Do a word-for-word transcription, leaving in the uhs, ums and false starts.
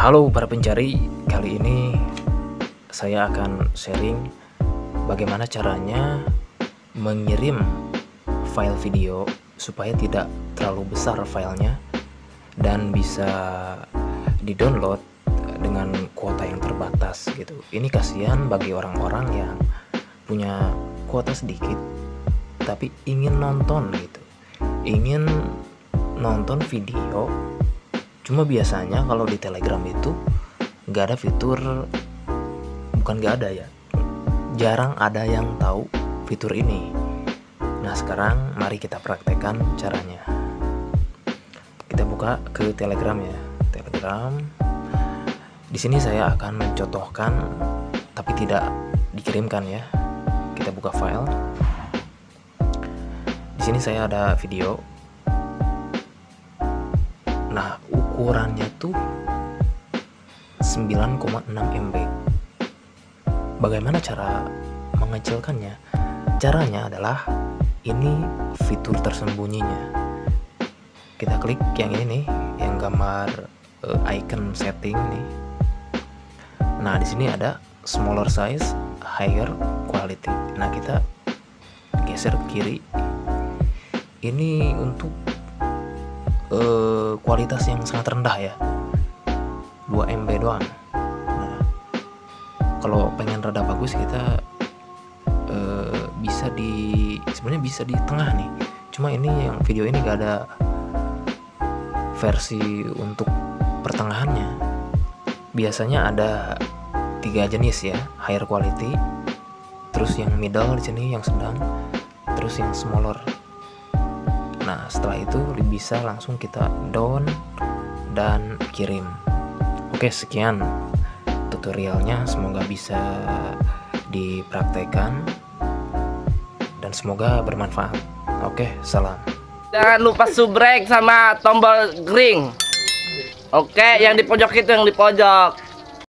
Halo para pencari, kali ini saya akan sharing bagaimana caranya mengirim file video supaya tidak terlalu besar filenya dan bisa di-download dengan kuota yang terbatas gitu. Ini kasihan bagi orang-orang yang punya kuota sedikit tapi ingin nonton gitu. Ingin nonton video, cuma biasanya kalau di Telegram itu nggak ada fitur, bukan nggak ada ya, jarang ada yang tahu fitur ini. Nah sekarang mari kita praktekkan caranya. Kita buka ke Telegram ya, Telegram. Di sini saya akan mencontohkan, tapi tidak dikirimkan ya. Kita buka file. Di sini saya ada video. Nah, ukurannya tuh sembilan koma enam M B. Bagaimana cara mengecilkannya? Caranya adalah ini fitur tersembunyinya. Kita klik yang ini nih, yang gambar uh, icon setting nih. Nah, di sini ada smaller size, higher quality. Nah, kita geser ke kiri. Ini untuk Uh, kualitas yang sangat rendah ya, dua M B doang. Nah, kalau pengen rada bagus kita uh, bisa di, sebenarnya bisa di tengah nih. Cuma ini yang video ini gak ada versi untuk pertengahannya. Biasanya ada tiga jenis ya, higher quality, terus yang middle di sini, yang sedang, terus yang smaller. Nah setelah itu bisa langsung kita down dan kirim. Oke, sekian tutorialnya, semoga bisa dipraktekkan dan semoga bermanfaat. Oke, salam. Jangan lupa subrek sama tombol ring. Oke, yang di pojok itu, yang di pojok.